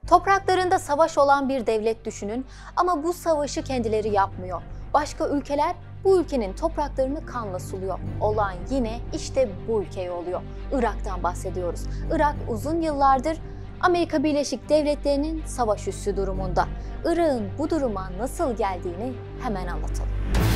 Topraklarında savaş olan bir devlet düşünün ama bu savaşı kendileri yapmıyor. Başka ülkeler bu ülkenin topraklarını kanla suluyor. Olan yine işte bu ülkeye oluyor. Irak'tan bahsediyoruz. Irak uzun yıllardır Amerika Birleşik Devletleri'nin savaş üssü durumunda. Irak'ın bu duruma nasıl geldiğini hemen anlatalım.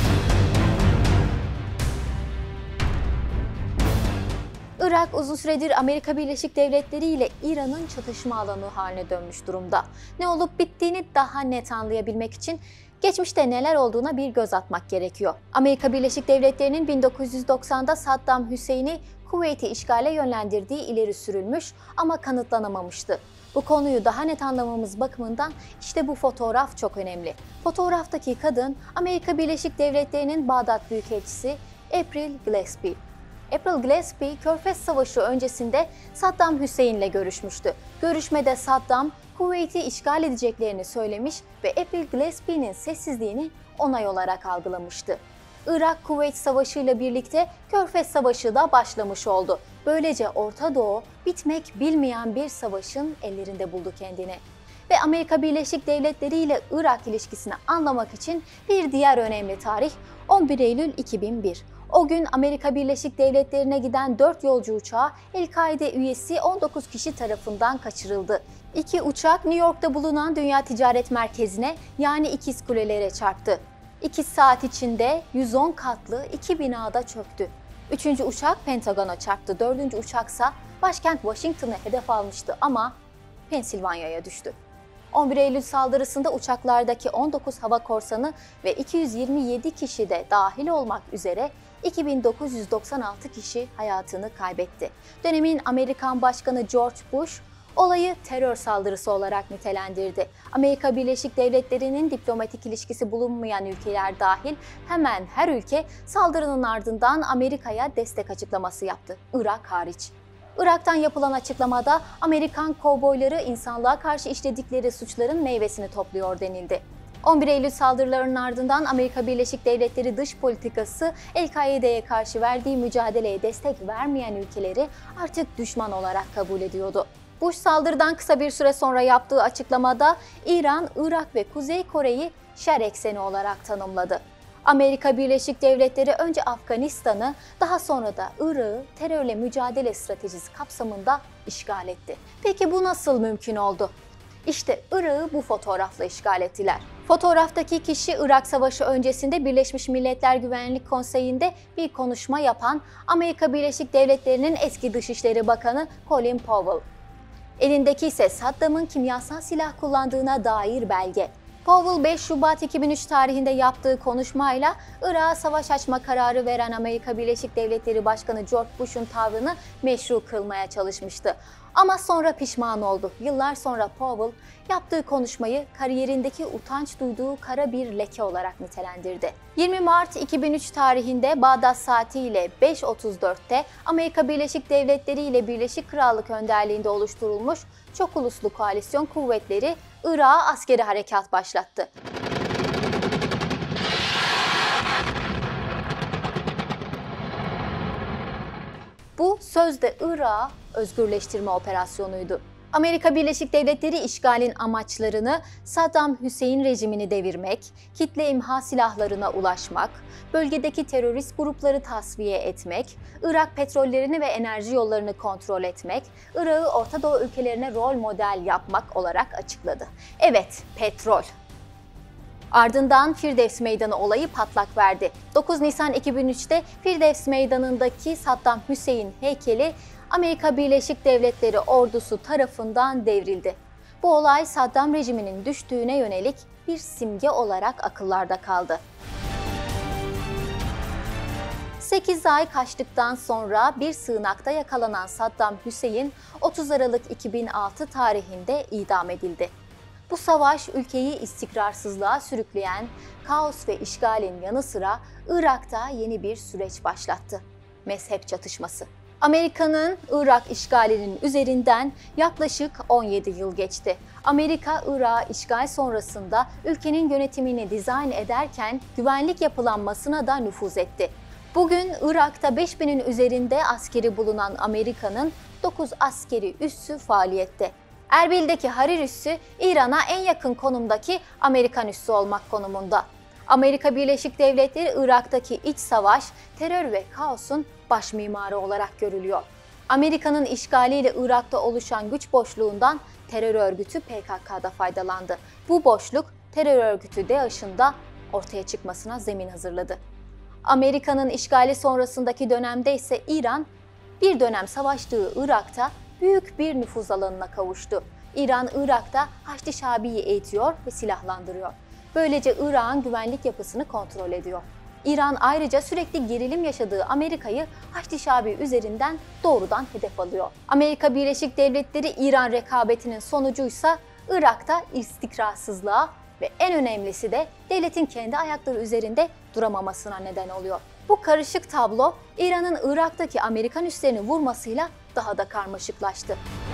Irak uzun süredir Amerika Birleşik Devletleri ile İran'ın çatışma alanı haline dönmüş durumda. Ne olup bittiğini daha net anlayabilmek için geçmişte neler olduğuna bir göz atmak gerekiyor. Amerika Birleşik Devletleri'nin 1990'da Saddam Hüseyin'i Kuveyt'i işgale yönlendirdiği ileri sürülmüş ama kanıtlanamamıştı. Bu konuyu daha net anlamamız bakımından işte bu fotoğraf çok önemli. Fotoğraftaki kadın Amerika Birleşik Devletleri'nin Bağdat Büyükelçisi April Gillespie. April Gillespie, Körfez Savaşı öncesinde Saddam Hüseyin'le görüşmüştü. Görüşmede Saddam, Kuveyt'i işgal edeceklerini söylemiş ve April Gillespie'nin sessizliğini onay olarak algılamıştı. Irak-Kuveyt Savaşı ile birlikte Körfez Savaşı da başlamış oldu. Böylece Orta Doğu bitmek bilmeyen bir savaşın ellerinde buldu kendini. Ve Amerika Birleşik Devletleri ile Irak ilişkisini anlamak için bir diğer önemli tarih 11 Eylül 2001. O gün Amerika Birleşik Devletleri'ne giden 4 yolcu uçağı El-Kaide üyesi 19 kişi tarafından kaçırıldı. İki uçak New York'ta bulunan Dünya Ticaret Merkezi'ne yani İkiz Kuleler'e çarptı. 2 saat içinde 110 katlı 2 binada çöktü. 3. uçak Pentagon'a çarptı. 4. uçaksa başkent Washington'ı hedef almıştı ama Pensilvanya'ya düştü. 11 Eylül saldırısında uçaklardaki 19 hava korsanı ve 227 kişi de dahil olmak üzere 2996 kişi hayatını kaybetti. Dönemin Amerikan Başkanı George Bush olayı terör saldırısı olarak nitelendirdi. Amerika Birleşik Devletleri'nin diplomatik ilişkisi bulunmayan ülkeler dahil hemen her ülke saldırının ardından Amerika'ya destek açıklaması yaptı, Irak hariç. Irak'tan yapılan açıklamada Amerikan kovboyları insanlığa karşı işledikleri suçların meyvesini topluyor denildi. 11 Eylül saldırılarının ardından Amerika Birleşik Devletleri dış politikası El-Kaide'ye karşı verdiği mücadeleye destek vermeyen ülkeleri artık düşman olarak kabul ediyordu. Bush saldırıdan kısa bir süre sonra yaptığı açıklamada İran, Irak ve Kuzey Kore'yi şer ekseni olarak tanımladı. Amerika Birleşik Devletleri önce Afganistan'ı, daha sonra da Irak'ı terörle mücadele stratejisi kapsamında işgal etti. Peki bu nasıl mümkün oldu? İşte Irak'ı bu fotoğrafla işgal ettiler. Fotoğraftaki kişi Irak Savaşı öncesinde Birleşmiş Milletler Güvenlik Konseyi'nde bir konuşma yapan Amerika Birleşik Devletleri'nin eski Dışişleri Bakanı Colin Powell. Elindeki ise Saddam'ın kimyasal silah kullandığına dair belge. Powell 5 Şubat 2003 tarihinde yaptığı konuşmayla Irak'a savaş açma kararı veren Amerika Birleşik Devletleri Başkanı George Bush'un tavrını meşru kılmaya çalışmıştı. Ama sonra pişman oldu. Yıllar sonra Powell yaptığı konuşmayı kariyerindeki utanç duyduğu kara bir leke olarak nitelendirdi. 20 Mart 2003 tarihinde Bağdat saatiyle 5.34'te Amerika Birleşik Devletleri ile Birleşik Krallık önderliğinde oluşturulmuş çok uluslu koalisyon kuvvetleri Irak'a askeri harekat başlattı. Bu sözde Irak'ı özgürleştirme operasyonuydu. Amerika Birleşik Devletleri işgalin amaçlarını Saddam Hüseyin rejimini devirmek, kitle imha silahlarına ulaşmak, bölgedeki terörist grupları tasfiye etmek, Irak petrollerini ve enerji yollarını kontrol etmek, Irak'ı Orta Doğu ülkelerine rol model yapmak olarak açıkladı. Evet, petrol. Ardından Firdevs Meydanı olayı patlak verdi. 9 Nisan 2003'te Firdevs Meydanı'ndaki Saddam Hüseyin heykeli Amerika Birleşik Devletleri ordusu tarafından devrildi. Bu olay Saddam rejiminin düştüğüne yönelik bir simge olarak akıllarda kaldı. 8 ay kaçtıktan sonra bir sığınakta yakalanan Saddam Hüseyin 30 Aralık 2006 tarihinde idam edildi. Bu savaş ülkeyi istikrarsızlığa sürükleyen kaos ve işgalin yanı sıra Irak'ta yeni bir süreç başlattı. Mezhep çatışması. Amerika'nın Irak işgalinin üzerinden yaklaşık 17 yıl geçti. Amerika, Irak'ı işgal sonrasında ülkenin yönetimini dizayn ederken güvenlik yapılanmasına da nüfuz etti. Bugün Irak'ta 5000'in üzerinde askeri bulunan Amerika'nın 9 askeri üssü faaliyette. Erbil'deki Harir üssü İran'a en yakın konumdaki Amerikan üssü olmak konumunda. Amerika Birleşik Devletleri Irak'taki iç savaş, terör ve kaosun baş mimarı olarak görülüyor. Amerika'nın işgaliyle Irak'ta oluşan güç boşluğundan terör örgütü PKK'da faydalandı. Bu boşluk terör örgütü DAEŞ'ın da ortaya çıkmasına zemin hazırladı. Amerika'nın işgali sonrasındaki dönemde ise İran, bir dönem savaştığı Irak'ta büyük bir nüfuz alanına kavuştu. İran, Irak'ta Haçlı Şabi'yi eğitiyor ve silahlandırıyor. Böylece Irak'ın güvenlik yapısını kontrol ediyor. İran ayrıca sürekli gerilim yaşadığı Amerika'yı Haçlı Şabi üzerinden doğrudan hedef alıyor. Amerika Birleşik Devletleri İran rekabetinin sonucuysa Irak'ta istikrarsızlığa ve en önemlisi de devletin kendi ayakları üzerinde duramamasına neden oluyor. Bu karışık tablo İran'ın Irak'taki Amerikan üslerini vurmasıyla daha da karmaşıklaştı.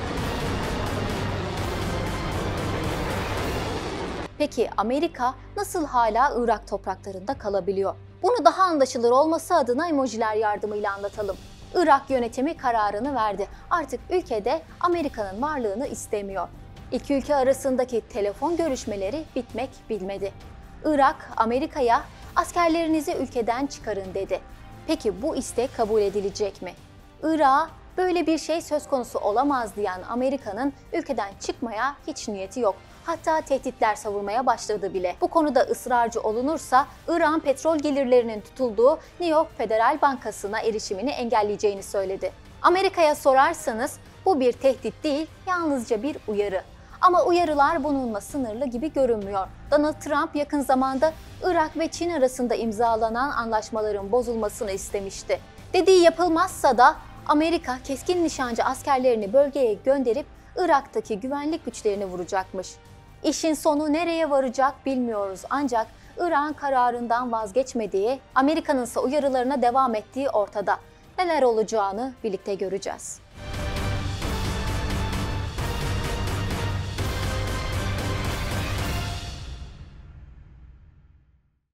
Peki Amerika nasıl hala Irak topraklarında kalabiliyor? Bunu daha anlaşılır olması adına emojiler yardımıyla anlatalım. Irak yönetimi kararını verdi. Artık ülkede Amerika'nın varlığını istemiyor. İki ülke arasındaki telefon görüşmeleri bitmek bilmedi. Irak, Amerika'ya askerlerinizi ülkeden çıkarın dedi. Peki bu istek kabul edilecek mi? Irak'a böyle bir şey söz konusu olamaz diyen Amerika'nın ülkeden çıkmaya hiç niyeti yok. Hatta tehditler savurmaya başladı bile. Bu konuda ısrarcı olunursa Irak'ın petrol gelirlerinin tutulduğu New York Federal Bankası'na erişimini engelleyeceğini söyledi. Amerika'ya sorarsanız bu bir tehdit değil, yalnızca bir uyarı. Ama uyarılar bununla sınırlı gibi görünmüyor. Donald Trump yakın zamanda Irak ve Çin arasında imzalanan anlaşmaların bozulmasını istemişti. Dediği yapılmazsa da Amerika keskin nişancı askerlerini bölgeye gönderip Irak'taki güvenlik güçlerini vuracakmış. İşin sonu nereye varacak bilmiyoruz ancak Irak'ın kararından vazgeçmediği, Amerika'nın ise uyarılarına devam ettiği ortada. Neler olacağını birlikte göreceğiz.